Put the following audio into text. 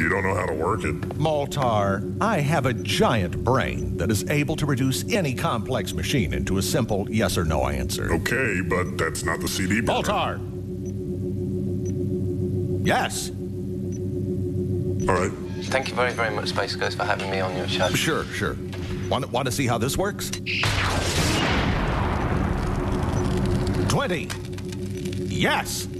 You don't know how to work it? Moltar, I have a giant brain that is able to reduce any complex machine into a simple yes or no answer. Okay, but that's not the CD burner. Moltar! Yes. All right. Thank you very, very much, Space Ghost, for having me on your show. Sure. Want to see how this works? 20. Yes.